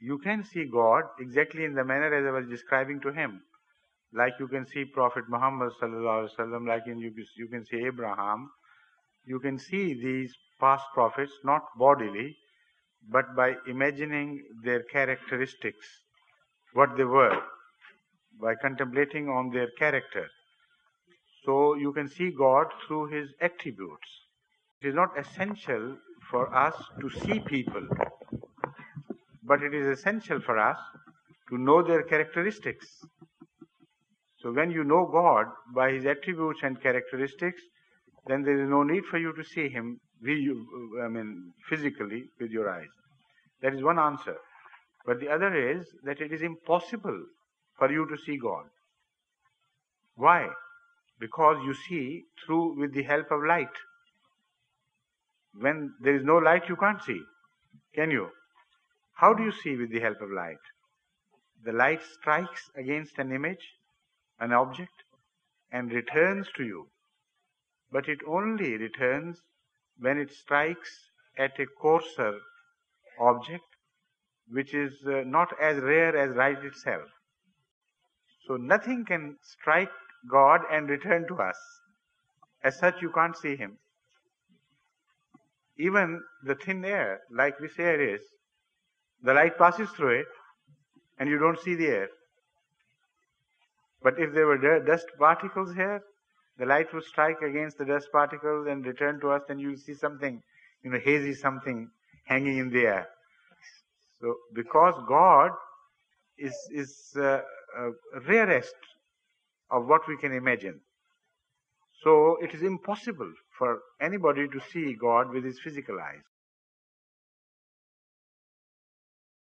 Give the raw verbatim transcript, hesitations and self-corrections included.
you can see God exactly in the manner as I was describing to him. Like you can see Prophet Muhammad sallallahu alaihi wasallam, like in you, you can see Abraham. You can see these past prophets not bodily, but by imagining their characteristics, what they were, by contemplating on their character. So you can see God through his attributes. It is not essential for us to see people, but it is essential for us to know their characteristics. So when you know God by his attributes and characteristics, then there is no need for you to see him, I mean, physically with your eyes. That is one answer. But the other is that it is impossible for you to see God. Why? Because you see through with the help of light. When there is no light, you can't see. Can you? How do you see with the help of light? The light strikes against an image, an object, and returns to you. But it only returns when it strikes at a coarser object, which is uh, not as rare as light itself. So nothing can strike God and return to us. As such, you can't see him. Even the thin air, like this air is, the light passes through it, and you don't see the air. But if there were dust particles here, the light would strike against the dust particles and return to us, and you see something, you know, hazy something hanging in the air. So, because God is is uh, uh, rarest of what we can imagine. So, it is impossible for anybody to see God with his physical eyes.